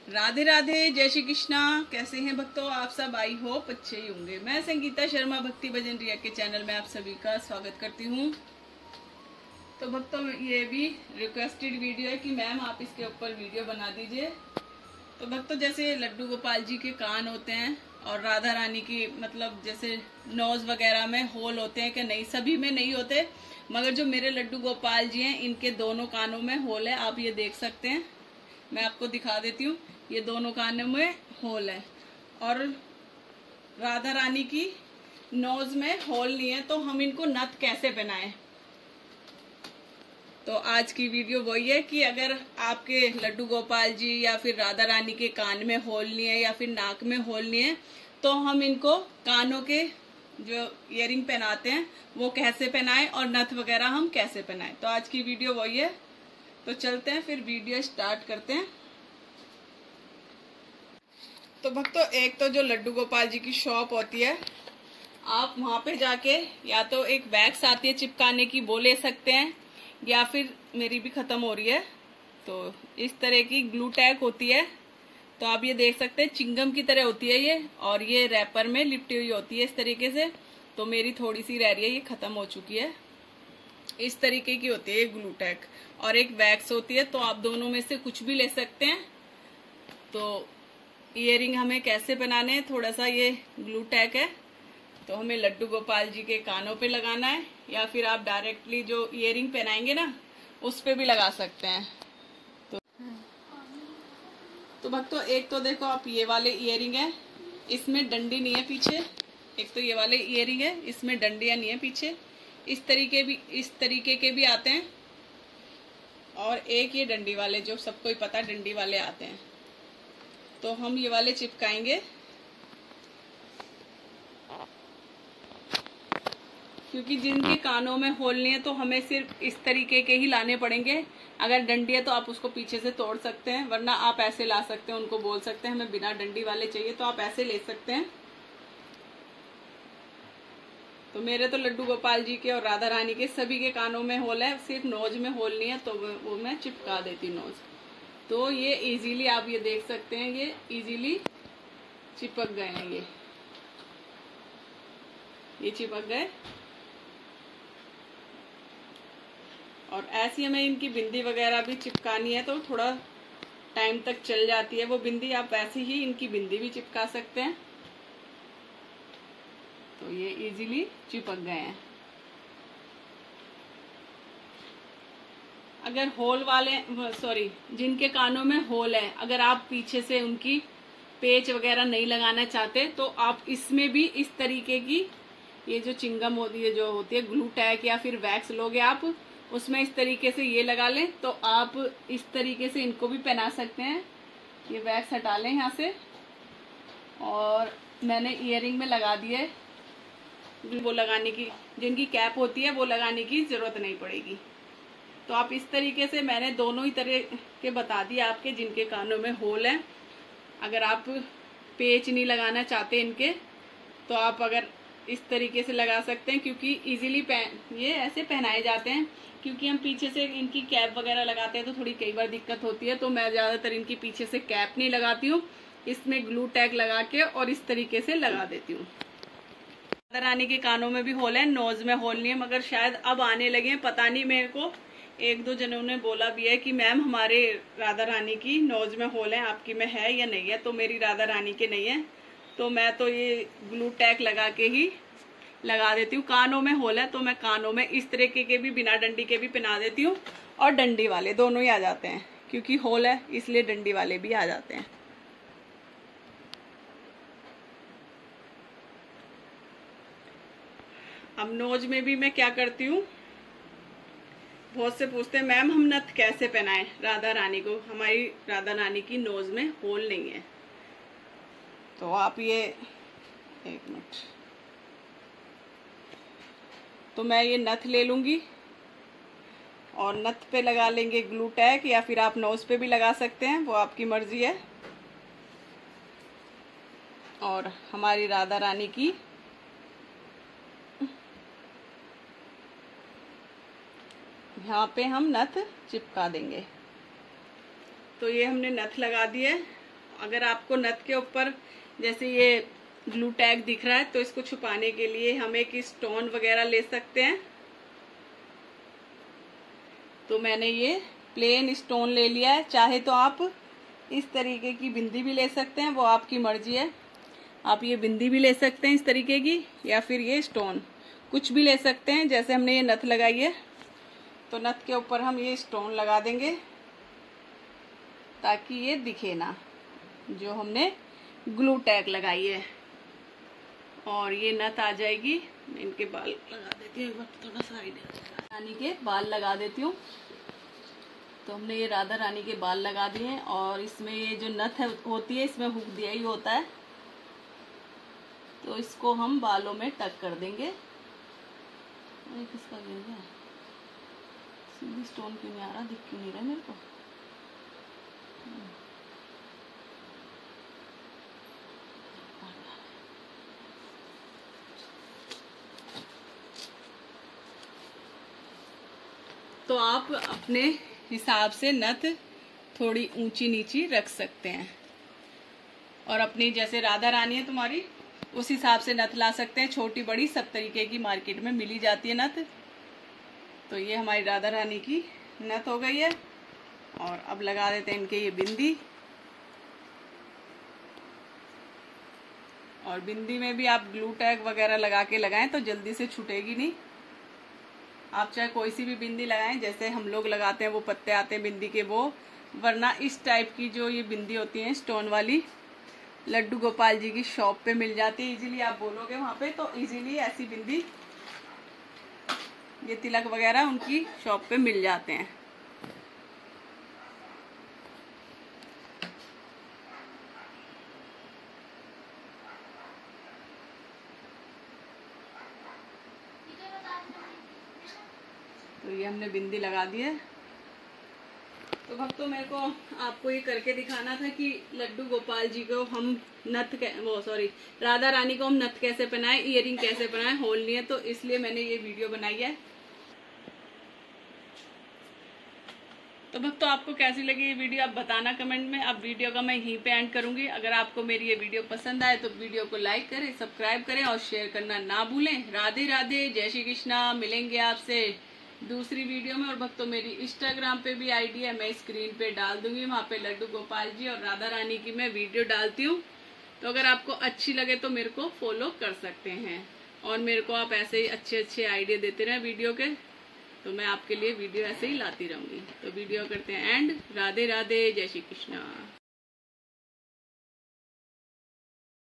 राधे राधे, जय श्री कृष्णा। कैसे हैं भक्तों आप सब? आई होप अच्छे ही होंगे। मैं संगीता शर्मा भक्ति भजन रिया के चैनल में आप सभी का स्वागत करती हूँ। तो भक्तों, ये भी रिक्वेस्टेड वीडियो है कि मैम आप इसके ऊपर वीडियो बना दीजिए। तो भक्तों, जैसे लड्डू गोपाल जी के कान होते हैं और राधा रानी की मतलब जैसे नोज वगैरह में होल होते हैं कि नहीं, सभी में नहीं होते, मगर जो मेरे लड्डू गोपाल जी हैं इनके दोनों कानों में होल है। आप ये देख सकते हैं, मैं आपको दिखा देती हूँ। ये दोनों कानों में होल है और राधा रानी की नोज में होल नहीं है। तो हम इनको नथ कैसे पहनाएं? तो आज की वीडियो वही है कि अगर आपके लड्डू गोपाल जी या फिर राधा रानी के कान में होल नहीं है या फिर नाक में होल नहीं है, तो हम इनको कानों के जो इयरिंग पहनाते हैं वो कैसे पहनाएं और नथ वगैरह हम कैसे पहनाएं। तो आज की वीडियो वही है। तो चलते हैं, फिर वीडियो स्टार्ट करते हैं। तो भक्तों, एक तो जो लड्डू गोपाल जी की शॉप होती है, आप वहां पे जाके या तो एक वैक्स आती है चिपकाने की, वो ले सकते हैं, या फिर मेरी भी खत्म हो रही है तो इस तरह की ग्लू टैग होती है। तो आप ये देख सकते हैं, चिंगम की तरह होती है ये, और ये रैपर में लिपटी हुई होती है इस तरीके से। तो मेरी थोड़ी सी रह रही है, ये खत्म हो चुकी है। इस तरीके की होती है ये ग्लू टैग, और एक वैक्स होती है। तो आप दोनों में से कुछ भी ले सकते हैं। तो इयरिंग हमें कैसे बनाने हैं, थोड़ा सा ये ग्लू टैग है तो हमें लड्डू गोपाल जी के कानों पे लगाना है, या फिर आप डायरेक्टली जो इयरिंग पहनाएंगे ना उस पे भी लगा सकते हैं। तो भक्तों, एक तो देखो आप, ये वाले इयरिंग है, इसमें डंडी नहीं है पीछे। एक तो ये वाले इयरिंग है, इसमें डंडियां नहीं है पीछे। इस तरीके के भी आते हैं, और एक ये डंडी वाले, जो सबको ही पता डंडी वाले आते हैं। तो हम ये वाले चिपकाएंगे, क्योंकि जिनके कानों में होल नहीं है तो हमें सिर्फ इस तरीके के ही लाने पड़ेंगे। अगर डंडी है तो आप उसको पीछे से तोड़ सकते हैं, वरना आप ऐसे ला सकते हैं। उनको बोल सकते हैं हमें बिना डंडी वाले चाहिए, तो आप ऐसे ले सकते हैं। तो मेरे तो लड्डू गोपाल जी के और राधा रानी के सभी के कानों में होल है, सिर्फ नोज में होल नहीं है, तो वो मैं चिपका देती हूँ नोज। तो ये इजीली आप ये देख सकते हैं, ये इजीली चिपक गए हैं। ये चिपक गए। और ऐसी हमें इनकी बिंदी वगैरह भी चिपकानी है तो थोड़ा टाइम तक चल जाती है वो बिंदी। आप ऐसे ही इनकी बिंदी भी चिपका सकते हैं। तो ये इजीली चिपक गए हैं। अगर होल वाले, सॉरी, जिनके कानों में होल है, अगर आप पीछे से उनकी पेच वगैरह नहीं लगाना चाहते तो आप इसमें भी इस तरीके की ये जो चिंगम होती है, जो होती है ग्लू टैग या फिर वैक्स लोगे आप, उसमें इस तरीके से ये लगा लें। तो आप इस तरीके से इनको भी पहना सकते हैं। ये वैक्स हटा लें यहाँ से, और मैंने इयरिंग में लगा दिए। वो लगाने की, जिनकी कैप होती है वो लगाने की जरूरत नहीं पड़ेगी। तो आप इस तरीके से, मैंने दोनों ही तरह के बता दिए आपके, जिनके कानों में होल है। अगर आप पेच नहीं लगाना चाहते इनके, तो आप अगर इस तरीके से लगा सकते हैं, क्योंकि इजीली ये ऐसे पहनाए जाते हैं। क्योंकि हम पीछे से इनकी कैप वगैरह लगाते हैं तो थोड़ी कई बार दिक्कत होती है, तो मैं ज्यादातर इनकी पीछे से कैप नहीं लगाती हूँ, इसमें ग्लू टैग लगा के और इस तरीके से लगा देती हूँ। राधा रानी के कानों में भी होल है, नोज में होल नहीं है, मगर शायद अब आने लगे हैं, पता नहीं। मेरे को एक दो जनों ने बोला भी है कि मैम हमारे राधा रानी की नोज में होल है, आपकी में है या नहीं है। तो मेरी राधा रानी के नहीं है, तो मैं तो ये ग्लू टैग लगा के ही लगा देती हूँ। कानों में होल है तो मैं कानों में इस तरीके के भी, बिना डंडी के भी पहना देती हूँ, और डंडी वाले दोनों ही आ जाते हैं। क्योंकि होल है इसलिए डंडी वाले भी आ जाते हैं। अब नोज में भी मैं क्या करती हूँ, बहुत से पूछते हैं मैम हम नथ कैसे पहनाएं राधा रानी को, हमारी राधा रानी की नोज में होल नहीं है। तो आप ये, एक मिनट, तो मैं ये नथ ले लूंगी और नथ पे लगा लेंगे ग्लू टैग, या फिर आप नोज पे भी लगा सकते हैं, वो आपकी मर्जी है। और हमारी राधा रानी की यहाँ पे हम नथ चिपका देंगे। तो ये हमने नथ लगा दी है, अगर आपको नथ के ऊपर जैसे ये ग्लू टैग दिख रहा है तो इसको छुपाने के लिए हम एक स्टोन वगैरह ले सकते हैं। तो मैंने ये प्लेन स्टोन ले लिया है। चाहे तो आप इस तरीके की बिंदी भी ले सकते हैं, वो आपकी मर्जी है। आप ये बिंदी भी ले सकते हैं इस तरीके की, या फिर ये स्टोन कुछ भी ले सकते हैं। जैसे हमने ये नथ लगाई है तो नथ के ऊपर हम ये स्टोन लगा देंगे ताकि ये दिखे ना, जो हमने ग्लू टैग लगाई है। और ये नथ आ जाएगी। मैं इनके बाल लगा देती हूँ, एक बार थोड़ा साइड रानी के बाल लगा देती हूँ। तो हमने ये राधा रानी के बाल लगा दिए हैं और इसमें ये जो नथ होती है इसमें हुक दिया ही होता है, तो इसको हम बालों में टक कर देंगे। किसका गिर गया? सीधी स्टोन क्यों नहीं आ रहा, दिख क्यों नहीं रहा मेरे को? तो आप अपने हिसाब से नथ थोड़ी ऊंची नीची रख सकते हैं और अपनी जैसे राधा रानी है तुम्हारी उस हिसाब से नथ ला सकते हैं। छोटी बड़ी सब तरीके की मार्केट में मिली जाती है नथ। तो ये हमारी राधा रानी की नथ हो गई है। और अब लगा देते हैं इनके ये बिंदी। और बिंदी में भी आप ग्लू टैग वगैरह लगा के लगाएं तो जल्दी से छूटेगी नहीं। आप चाहे कोई सी भी बिंदी लगाएं, जैसे हम लोग लगाते हैं वो पत्ते आते हैं बिंदी के वो, वरना इस टाइप की जो ये बिंदी होती है स्टोन वाली लड्डू गोपाल जी की शॉप पे मिल जाती है इजीली। आप बोलोगे वहां पे तो इजीली ऐसी बिंदी, ये तिलक वगैरह उनकी शॉप पे मिल जाते हैं। तो ये हमने बिंदी लगा दी है। तो भक्तों मेरे को आपको ये करके दिखाना था कि लड्डू गोपाल जी को हम नथ राधा रानी को हम नथ कैसे पहनाएं, इयरिंग कैसे पहनाएं, होल नहीं है, तो इसलिए मैंने ये वीडियो बनाई है। तो भक्तों आपको कैसी लगी ये वीडियो आप बताना कमेंट में। अब वीडियो का मैं यहीं पे एंड करूंगी। अगर आपको मेरी ये वीडियो पसंद आए तो वीडियो को लाइक करें, सब्सक्राइब करें और शेयर करना ना भूलें। राधे राधे, जय श्री कृष्णा। मिलेंगे आपसे दूसरी वीडियो में। और भक्तों मेरी इंस्टाग्राम पे भी आईडी है, मैं स्क्रीन पे डाल दूंगी, वहां पे लड्डू गोपाल जी और राधा रानी की मैं वीडियो डालती हूँ। तो अगर आपको अच्छी लगे तो मेरे को फॉलो कर सकते हैं और मेरे को आप ऐसे ही अच्छे अच्छे आइडिया देते रहे वीडियो के, तो मैं आपके लिए वीडियो ऐसे ही लाती रहूंगी। तो वीडियो करते हैं एंड। राधे राधे, जय श्री कृष्णा।